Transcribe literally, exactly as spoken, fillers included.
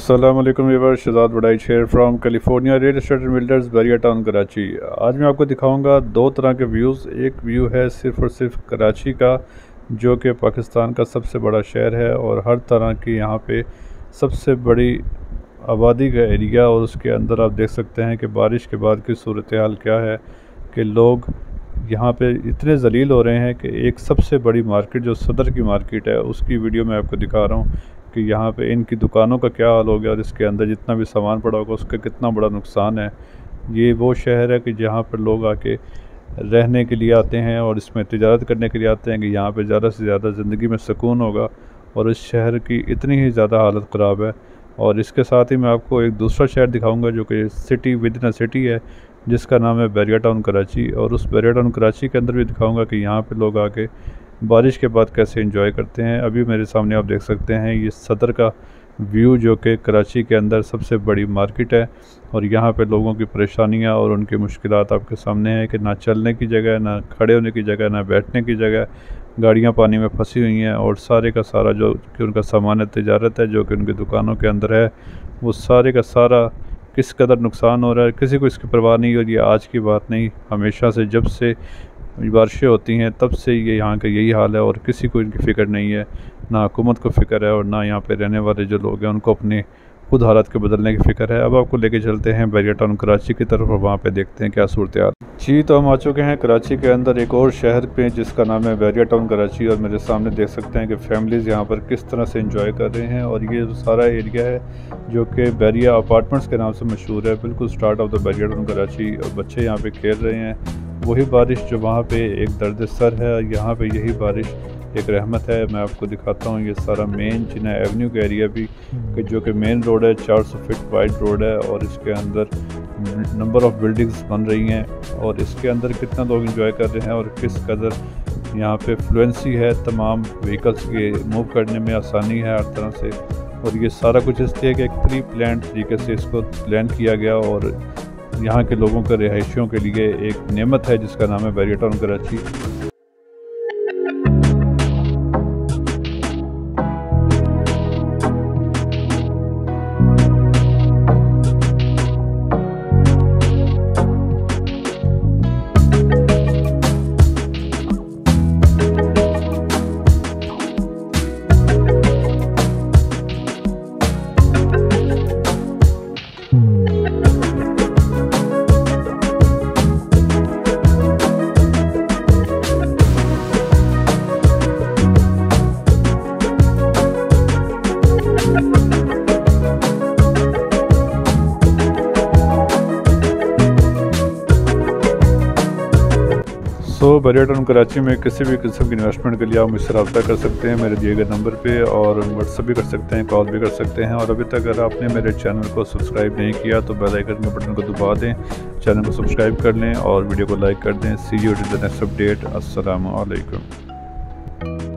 अस्सलाम वालेकुम viewer, Shahzad Wadai share from California Real Estate and Builders Bahria Town Karachi. आज मैं आपको दिखाऊंगा दो तरह के व्यूज़। एक व्यू है सिर्फ़ और सिर्फ कराची का, जो कि पाकिस्तान का सबसे बड़ा शहर है और हर तरह की यहाँ पे सबसे बड़ी आबादी का एरिया, और उसके अंदर आप देख सकते हैं कि बारिश के बाद की सूरत हाल क्या है कि लोग यहाँ पे इतने जलील हो रहे हैं कि एक सबसे बड़ी मार्केट जो सदर की मार्केट है उसकी वीडियो मैं आपको दिखा रहा हूँ कि यहाँ पे इनकी दुकानों का क्या हाल हो गया और इसके अंदर जितना भी सामान पड़ा होगा उसका कितना बड़ा नुकसान है। ये वो शहर है कि जहाँ पर लोग आके रहने के लिए आते हैं और इसमें तिजारत करने के लिए आते हैं कि यहाँ पे ज़्यादा से ज़्यादा ज़िंदगी में सुकून होगा, और इस शहर की इतनी ही ज़्यादा हालत ख़राब है। और इसके साथ ही मैं आपको एक दूसरा शहर दिखाऊँगा जो कि city within a city है, जिसका नाम है बैरिया टाउन कराची। और उस बैरिया टाउन कराची के अंदर भी दिखाऊंगा कि यहाँ पे लोग आके बारिश के बाद कैसे एंजॉय करते हैं। अभी मेरे सामने आप देख सकते हैं ये सदर का व्यू, जो कि कराची के अंदर सबसे बड़ी मार्केट है, और यहाँ पे लोगों की परेशानियाँ और उनकी मुश्किलात आपके सामने हैं कि ना चलने की जगह, ना खड़े होने की जगह, ना बैठने की जगह, गाड़ियाँ पानी में फंसी हुई हैं, और सारे का सारा जो कि उनका सामान तिजारत है जो कि उनकी दुकानों के अंदर है, वो सारे का सारा किस कदर नुकसान हो रहा है। किसी को इसकी परवाह नहीं हो रही है। आज की बात नहीं, हमेशा से जब से बारिशें होती हैं तब से ये यहाँ का यही हाल है, और किसी को इनकी फ़िक्र नहीं है, ना हुकूमत को फ़िक्र है और ना यहाँ पे रहने वाले जो लोग हैं उनको अपने खुद हालात के बदलने की फ़िक्र है। अब आपको लेके चलते हैं बैरिया टाउन कराची की तरफ और वहाँ पे देखते हैं क्या सूरत हाल। जी, तो हम आ चुके हैं कराची के अंदर एक और शहर पे जिसका नाम है बैरिया टाउन कराची, और मेरे सामने देख सकते हैं कि फैमिलीज़ यहाँ पर किस तरह से इंजॉय कर रहे हैं। और ये सारा एरिया है जो कि बैरिया अपार्टमेंट्स के नाम से मशहूर है, बिल्कुल start of the Bahria Town Karachi, और बच्चे यहाँ पे खेल रहे हैं। वही बारिश जो वहाँ पे एक दर्द सर है, यहाँ पे यही बारिश एक रहमत है। मैं आपको दिखाता हूँ ये सारा मेन जिना एवेन्यू का एरिया भी, कि जो कि मेन रोड है, चार सौ फीट वाइड रोड है, और इसके अंदर नंबर ऑफ़ बिल्डिंग्स बन रही हैं, और इसके अंदर कितना लोग इंजॉय कर रहे हैं और किस कदर यहाँ पे फ्लुएंसी है, तमाम व्हीकल्स के मूव करने में आसानी है हर तरह से। और ये सारा कुछ इसलिए कि एक प्री प्लान तरीके से इसको प्लान किया गया, और यहाँ के लोगों के रिहायशियों के लिए एक नेमत है जिसका नाम है Bahria Town Karachi. So Bahria Town Karachi में किसी भी किस्म की इन्वेस्टमेंट के लिए आप मुझसे रब्ता कर सकते हैं मेरे दिए गए नंबर पे, और व्हाट्सअप भी कर सकते हैं, कॉल भी कर सकते हैं। और अभी तक अगर आपने मेरे चैनल को सब्सक्राइब नहीं किया तो बेल आइकन के बटन को दबा दें, चैनल को सब्सक्राइब कर लें और वीडियो को लाइक कर दें। See you in the next update. अस्सलामु अलैकुम।